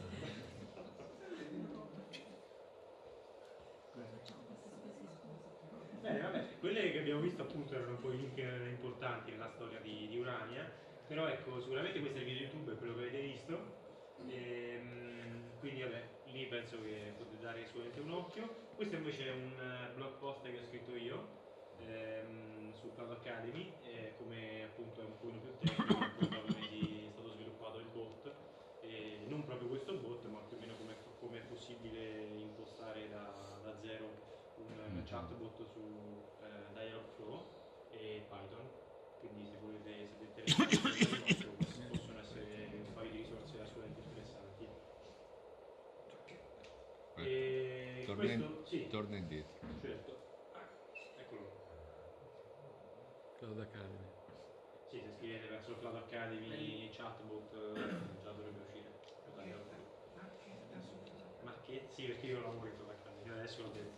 Bene, vabbè, quelle che abbiamo visto appunto erano un po' i link importanti nella storia di, di Urania, però ecco, sicuramente questo è il video YouTube, è quello che avete visto, ehm, quindi vabbè, lì penso che potete dare sicuramente un occhio. Questo invece è un eh, blog post che ho scritto io ehm, su Cloud Academy, eh, come appunto è un po' più tecnico, appunto come si- è stato sviluppato il bot, e non proprio questo bot, ma più o meno come, come è possibile impostare da, da zero un chatbot su eh, Dialogflow e Python, quindi se volete, siete interessati possono essere un paio di risorse assolutamente interessanti. E Torna, questo, in- sì, torna indietro. certo. Ah, eccolo. Cloud Academy. Sì, se scrivete verso Cloud Academy chatbot eh, già dovrebbe uscire. Marchetti? Sì, perché io lavoro in Cloud Academy, adesso l'ho detto.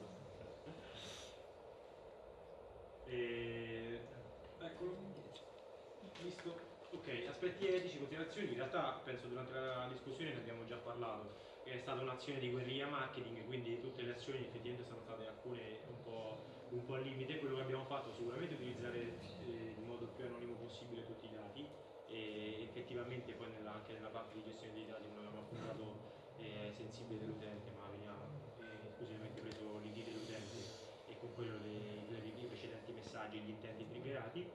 E... eccolo, visto. Ok, aspetti etici, considerazioni, in realtà penso durante la discussione ne abbiamo già parlato, è stata un'azione di guerriglia marketing, quindi tutte le azioni effettivamente sono state alcune un po', un po' al limite. Quello che abbiamo fatto sicuramente è utilizzare eh, in modo più anonimo possibile tutti i dati e effettivamente poi nella, anche nella parte di gestione dei dati non avevamo appunto dato eh, sensibile dell'utente, ma veniva eh, esclusivamente preso l'I D dell'utente e con quello dei, dei, dei precedenti messaggi, gli intenti triggerati.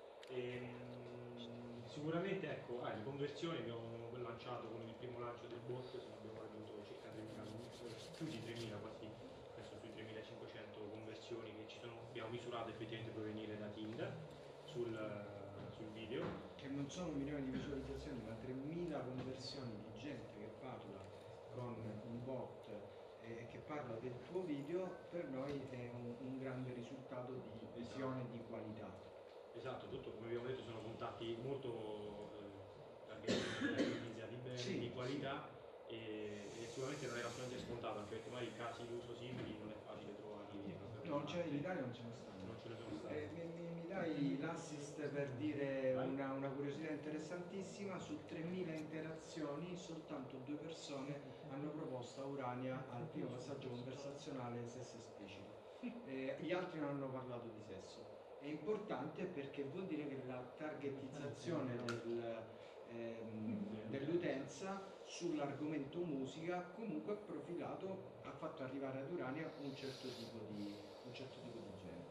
Ehm, sicuramente ecco, ah, le conversioni abbiamo lanciato con il primo lancio del bot, abbiamo raggiunto circa tremila, più di tremila, quasi penso sui tremilacinquecento conversioni che ci sono, abbiamo misurato effettivamente provenire da Tinder sul, sul video. Che non sono milioni di visualizzazioni ma tremila conversioni di gente che parla con un bot e che parla del tuo video, per noi è un, un grande risultato di visione di qualità. Esatto, tutto come abbiamo detto sono contatti molto eh, organizzati bene, Sì, di qualità e, e sicuramente non era assolutamente scontato, anche perché magari casi di uso simili non è facile trovarli. No, c'è, in Italia non ce ne stanno. Non ce ne sono stati. Eh, mi, mi- mi dai l'assist per dire una, una curiosità interessantissima: su tremila interazioni soltanto due persone hanno proposto a Urania al primo passaggio conversazionale sesso esplicito. Eh, gli altri non hanno parlato di sesso. È importante perché vuol dire che la targetizzazione del, ehm, dell'utenza sull'argomento musica comunque ha profilato, ha fatto arrivare ad Urania un certo tipo di, un certo tipo di gente.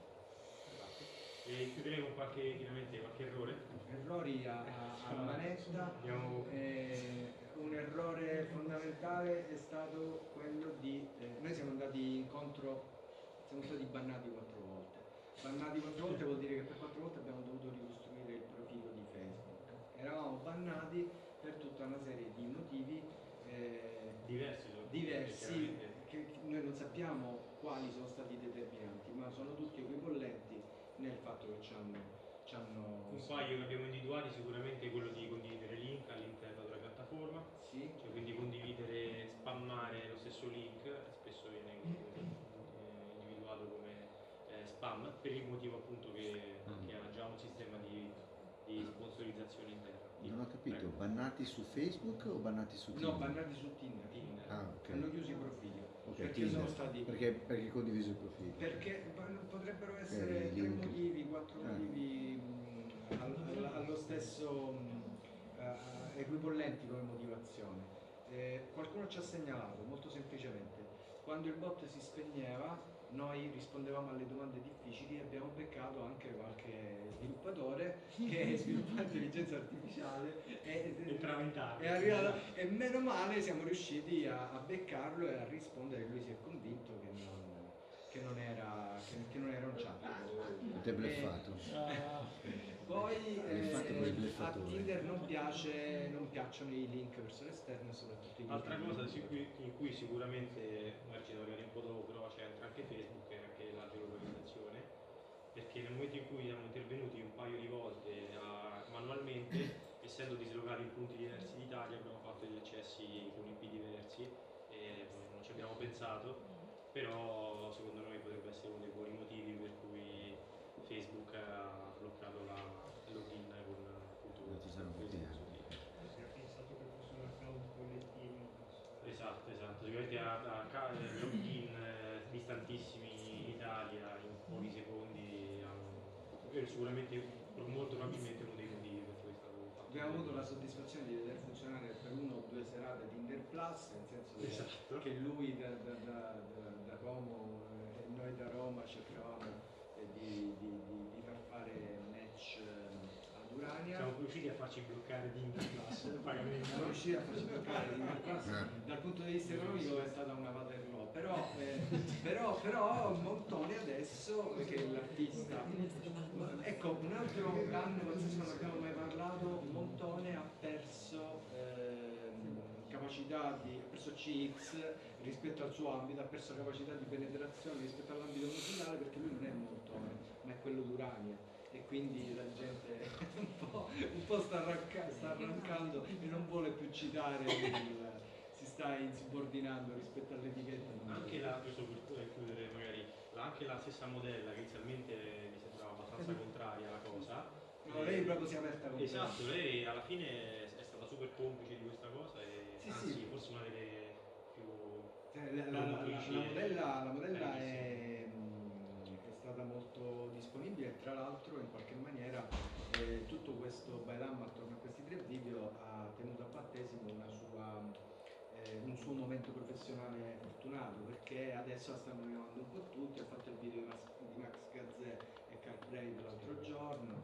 E chiuderei con qualche, chiaramente, qualche errore. Errori a, a, a manetta. Abbiamo- Eh, un errore fondamentale è stato quello di eh, noi siamo andati incontro, siamo stati bannati quattro volte. Bannati quattro volte vuol dire che per quattro volte abbiamo dovuto ricostruire il profilo di Facebook. Eravamo bannati per tutta una serie di motivi eh, diversi, sono diversi chiaramente. che che noi non sappiamo quali sono stati determinanti, ma sono tutti equipollenti nel fatto che ci hanno, ci hanno Un paio che abbiamo individuati sicuramente è quello di condividere link all'interno della piattaforma, sì, cioè quindi condividere, spammare lo stesso link, spesso viene eh, individuato come eh, spam, per il motivo appunto che, che ha già un sistema di, di sponsorizzazione interna. Non ho capito, Prego. bannati su Facebook o bannati su Tinder? no, bannati su Tinder. Tinder. Ah, ok. Hanno chiuso i profili. Ok, perché Tinder. sono stati Perché, perché condiviso il profilo? perché potrebbero essere Eh, tre link. motivi, quattro Ah. motivi mh, al- al- allo stesso mh, eh, equipollenti come motivazione. Eh, qualcuno ci ha segnalato molto semplicemente quando il bot si spegneva noi rispondevamo alle domande difficili e abbiamo beccato anche qualche sviluppatore che sviluppa intelligenza artificiale e, Entrava in tardi. è arrivato, e meno male siamo riusciti a, a beccarlo e a rispondere. Lui si è convinto che non, che non, era, che, che non era un chatbot. Ti è bleffato. Poi Hai fatto quel eh, a bleffatore. Tinder non, piace, non piacciono i link verso l'esterno, soprattutto i link Altra di- cosa su cui- in cui sicuramente, magari ci arrivare un po' dopo, però c'è anche Facebook e anche la geolocalizzazione, perché nel momento in cui siamo intervenuti un paio di volte a- manualmente, essendo dislocati in punti diversi d'Italia, abbiamo fatto degli accessi con I P diversi e non ci abbiamo pensato, però secondo noi potrebbe essere uno dei buoni motivi per cui Facebook ha bloccato la il login con appunto Non ci sono Facebook tutti. su Tinder. Si è pensato che fosse un account collettivo. Esatto, esatto, sicuramente a, a ca- login eh, distantissimi in Italia in pochi secondi hanno, è sicuramente pro- molto probabilmente uno dei motivi per cui è stato fatto. Abbiamo avuto la soddisfazione di vedere funzionare per uno o due serate Tinder Plus, nel senso che, Esatto. che lui da, da, da, da- da Como eh, e noi da Roma cercavamo eh, di, di, di, di far fare match eh, ad Urania. Siamo riusciti a farci bloccare Tinder Plus pagamento. Siamo riusciti a farci toccare Tinder Plus. Dal punto di vista economico è stata una Waterloo, però, eh, però, però Montone adesso, che è l'artista, ecco un altro danno pazzesco, non abbiamo mai parlato, Montone ha perso ehm, capacità di, ha perso C X rispetto al suo ambito, ha perso capacità di penetrazione rispetto all'ambito musicale perché lui non è Montone, ma è quello d'Urania. E quindi la gente un po', un po' sta, arranca- sta arrancando e non vuole più citare, il, si sta insubordinando rispetto all'etichetta. Anche la, giusto per chiudere magari, la- anche la stessa modella che inizialmente mi sembrava abbastanza contraria alla cosa. No, eh, lei proprio si è aperta con Esatto, lei alla fine è stata super complice di questa cosa e Sì, anzi sì. forse una delle più Cioè, La, la- la- la- la modella, la modella Bellissimo. è, mh, è stata molto disponibile e tra l'altro in qualche maniera eh, tutto questo bailam attorno a questi tre video ha tenuto a battesimo una sua, eh, un suo momento professionale fortunato perché adesso la stanno rinovando un po' tutti, ha fatto il video di Max, di Max Gazzè e Carl Brave l'altro giorno,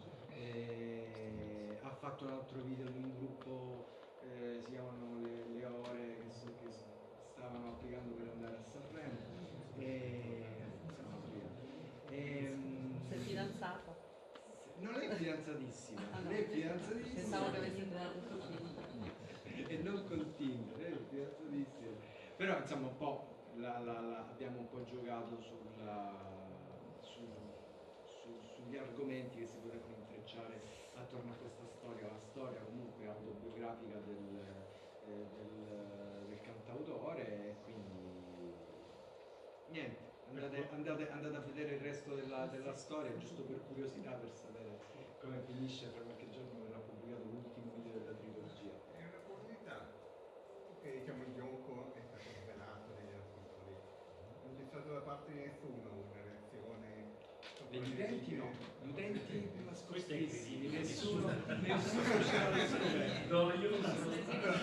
eh, ha fatto un altro video di un gruppo, eh, si chiamano le, le ore che, so- che stavano applicando per andare a Sanremo e stavano applicando. Ehm, Sei fidanzata? non è fidanzatissima, Ah, no. lei è fidanzatissima Pensavo che avessi creato il film. e non con Tinder, lei è fidanzatissima. Però insomma un po' la- la- la- abbiamo un po' giocato sulla, su- su- sugli argomenti che si potevano intrecciare attorno a questa storia, la storia comunque autobiografica del, eh, del, del cantautore e quindi niente, andate, andate- andate a vedere il resto della, della storia giusto per curiosità, per sapere come finisce. Fra qualche giorno verrà pubblicato l'ultimo video della trilogia. È una curiosità, che diciamo il gioco è stato svelato negli articoli, non c'è stato da parte di nessuno una reazione. Gli utenti no, gli utenti nascostissimi, incredibile. nessuno, nessuno ce l'ha scoperto. No, io non so.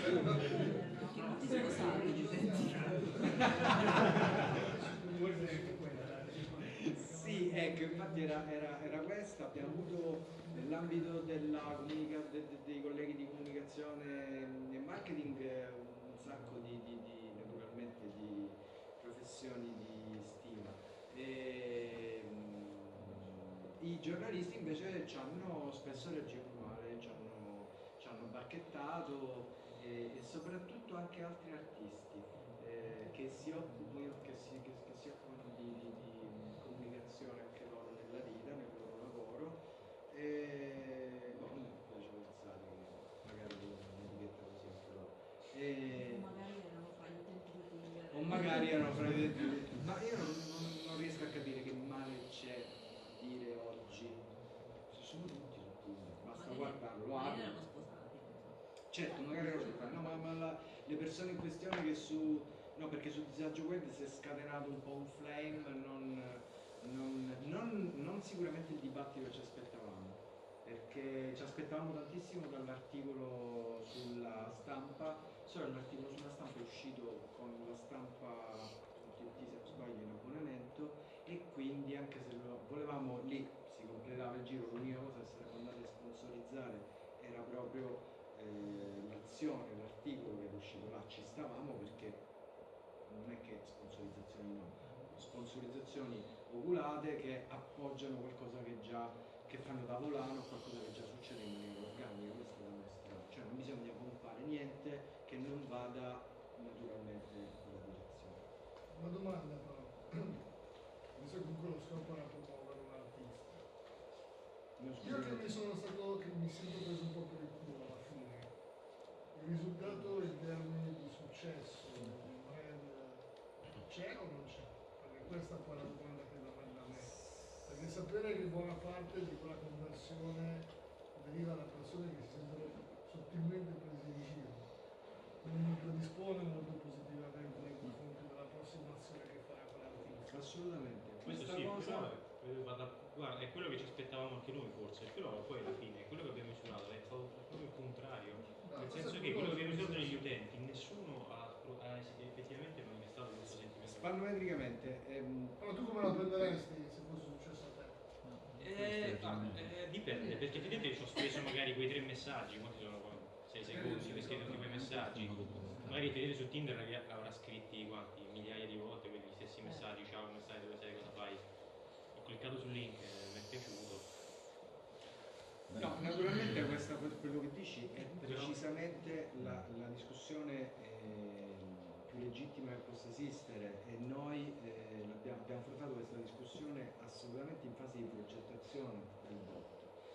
Se lo sai, gli utenti. Forse anche quella. Sì, ecco, infatti era, era- era questa, abbiamo avuto nell'ambito della comunica- de- de- dei colleghi di comunicazione e marketing eh, un sacco di, di- di, naturalmente di professioni di stima. E, mm, i giornalisti invece ci hanno spesso reagito male, ci hanno, ci hanno bacchettato e, e soprattutto anche altri artisti eh, che si occupano, che si, che, che si occupano di, di- di comunicazione anche loro nella vita, nel loro lavoro. E boh, a me piace pensare che magari avevano un'etichetta così anche loro. E- O magari erano fra gli utenti di Tinder. o magari erano fra i utenti. Ma io non, non- non riesco a capire che male c'è a dire oggi. Ci sono tutti su Tinder, basta Magari- guardarlo, lo magari apri. erano sposati. non so. Certo, magari non lo fanno, no, ma, ma la- le persone in questione che su. No, perché su Disagio Web si è scatenato un po' un flame, non, non- non- non sicuramente il dibattito che ci aspettavamo, perché ci aspettavamo tantissimo dall'articolo sulla stampa, solo l'articolo sulla stampa è uscito con la stampa, tutti se non sbaglio, in abbonamento e quindi anche se lo volevamo lì si completava il giro, l'unica cosa che sarebbe andata a sponsorizzare era proprio eh, l'azione, l'articolo che era uscito là, ci stavamo perché non è che sponsorizzazioni no, sponsorizzazioni oculate che appoggiano qualcosa che già che fanno da volano, qualcosa che già succede in maniera organica, questo da noi strano, cioè non bisogna pompare niente che non vada naturalmente in quella direzione. Una domanda però, visto che comunque lo scopo era promuovere un artista, Io io che mi sono stato, che mi sento preso un po' per il culo alla fine, il risultato in termini di successo del brand c'è o non c'è? Perché questa poi è la domanda che domanda a me. Perché sapere che buona parte di quella conversione deriva da persone che si sentono sottilmente prese in giro, non mi predispone molto positivamente nei confronti della prossima azione che farà quell'artista. Assolutamente. Questo Questa sì, cosa però eh, vada- guarda, è quello che ci aspettavamo anche noi forse, però poi alla fine quello che abbiamo misurato è stato proprio il contrario, No, nel questo senso è che quello che abbiamo misurato curioso, negli utenti, nessuno ha, ha effettivamente manifestato questo sentimento. spanometricamente ehm, Allora tu come la prenderesti se fosse successo a te? Eh, ah, eh, dipende, perché vedete ci ho speso magari quei tre messaggi, quanti sono sei secondi che scrivo tutti quei messaggi, magari vedete su Tinder che avrà scritti quanti, migliaia di volte quegli stessi messaggi, ciao come stai, dove sei, cosa fai, ho cliccato sul link, eh, mi è piaciuto. no, naturalmente questa, quello che dici è precisamente la, la discussione eh, più legittima che possa esistere e noi eh, abbiamo, abbiamo affrontato questa discussione assolutamente in fase di progettazione del bot.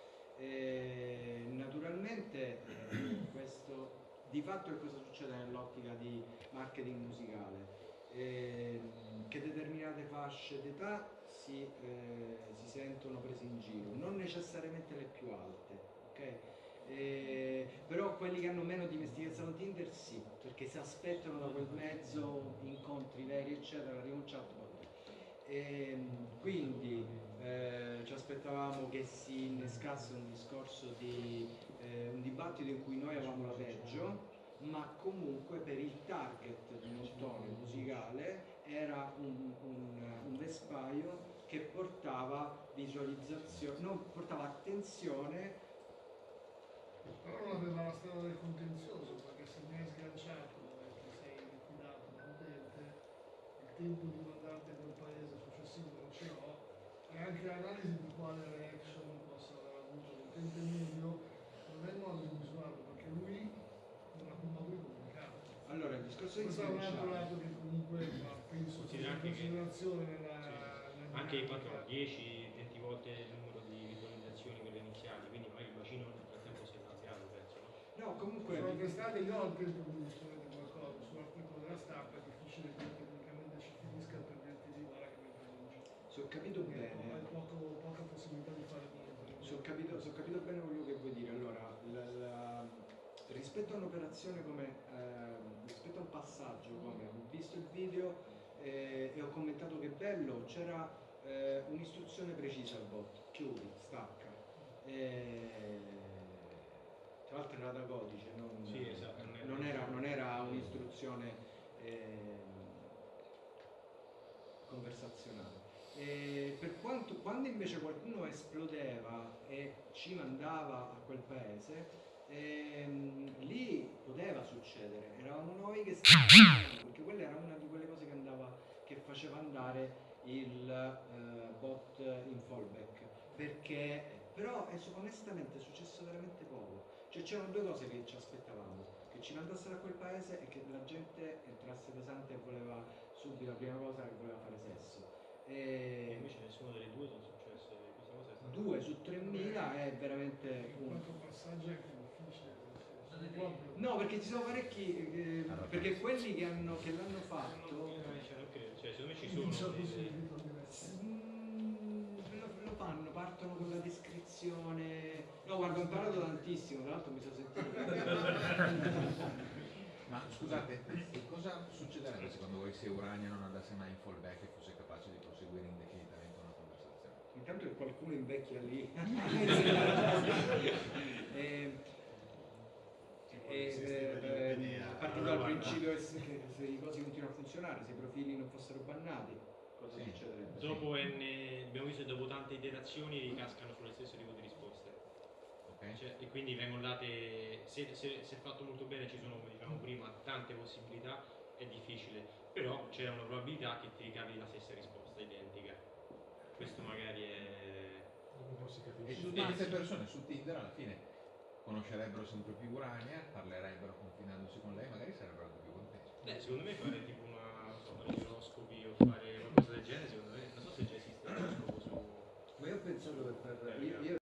E naturalmente eh, questo di fatto è cosa succede nell'ottica di marketing musicale. Eh, che determinate fasce d'età si, eh, si sentono prese in giro, non necessariamente le più alte, ok? Eh, però quelli che hanno meno dimestichezza con Tinder sì, perché si aspettano da quel mezzo incontri veri eccetera, arriva un chatbot. E, quindi eh, ci aspettavamo che si innescasse un discorso di eh, un dibattito in cui noi avevamo la peggio, ma comunque per il target di Montone musicale era un, un, un vespaio che portava visualizzazione, no, portava attenzione. Però non aveva la strada del contenzioso, perché se mi hai sganciato e ti sei liquidato dall'utente, il tempo di mandarti a quel paese successivo non ce l'ho, e anche l'analisi di quale reaction possa aver avuto l'utente medio non è il modo di misurarlo, perché lui non ha più modo di comunicare. Allora il discorso di Questo è un altro lato che comunque ma penso che Considera in anche che- considerazione nella, Sì. nella Anche dinamica. quanto dieci venti volte il numero di visualizzazioni quelle iniziali, quindi magari il bacino nel frattempo si è allargato, penso, no? no comunque Sono testate io ho il tempo di rispondere qualcosa sull'articolo della stampa, è difficile che tecnicamente ci finisca per dirti di guarda che mi prendo in giro. se ho capito Perché bene hai poco, poca possibilità di fare niente. Se ho capito, se ho capito bene quello che vuoi dire, allora la, la, rispetto a un'operazione come, eh, rispetto a un passaggio come ho visto il video eh, e ho commentato che bello, c'era eh, un'istruzione precisa al bot, chiudi, stacca. Eh, tra l'altro era da codice, non, Sì, esatto, non era- non era, non era un'istruzione eh, conversazionale. E per quanto, quando invece qualcuno esplodeva e ci mandava a quel paese, ehm, lì poteva succedere, eravamo noi che stavamo, perché quella era una di quelle cose che, andava, che faceva andare il eh, bot in fallback, perché però è, onestamente è successo veramente poco, cioè c'erano due cose che ci aspettavamo, che ci mandassero a quel paese e che la gente entrasse pesante e voleva subito, la prima cosa che voleva fare sesso. E E invece nessuna delle due sono successe, questa cosa è stata... due su tremila è veramente In un... quanto passaggio è anche difficile. Sono proprio- No, perché ci sono parecchi, eh, perché quelli che, hanno, che l'hanno fatto Eh, cioè, non credo, cioè, secondo me ci Quindi sono... c'è così delle- il diverso. mm, lo, lo fanno, partono con la descrizione. No, guarda, ho imparato tantissimo, tra l'altro mi sono sentito. Ma scusate, e cosa succederebbe secondo voi se Urania non andasse mai in fallback e fosse capace di proseguire indefinitamente una conversazione? Intanto che qualcuno invecchia lì. e, e, eh, partito dal principio che se, che se i cosi continuano a funzionare, se i profili non fossero bannati, cosa Sì. succederebbe? Dopo N, abbiamo visto che dopo tante iterazioni ricascano sullo stesso tipo di risposte. Ok? Cioè, e quindi vengono date, se, se, se fatto molto bene ci sono, come dicevamo prima, tante possibilità, è difficile, però c'è una probabilità che ti ricavi la stessa risposta, identica. Questo magari è... Dopo poi si E capisce. tutte queste persone su Tinder alla fine conoscerebbero sempre più Urania, parlerebbero confinandosi con lei, magari sarebbero anche più contenti. Beh, secondo me fare tipo una, non so, fare gli oroscopi o fare qualcosa del genere, secondo me, non so se già esiste l'oroscopo su... Ma io ho pensato che per... io- io